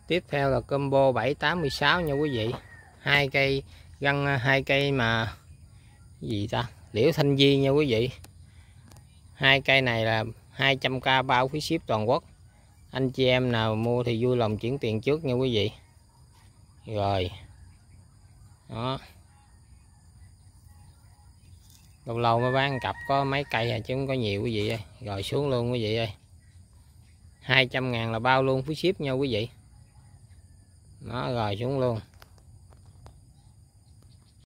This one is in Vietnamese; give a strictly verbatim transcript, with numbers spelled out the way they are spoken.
Tiếp theo là combo bảy tám sáu nha quý vị. Hai cây găng, hai cây mà gì ta, liễu thanh di nha quý vị. Hai cây này là hai trăm k bao phí ship toàn quốc. Anh chị em nào mua thì vui lòng chuyển tiền trước nha quý vị. Rồi đó, lâu lâu mới bán cặp có mấy cây à, chứ không có nhiều quý vị ơi. Rồi xuống luôn quý vị ơi. Hai trăm ngàn là bao luôn phí ship nha quý vị. Đó, rồi xuống luôn.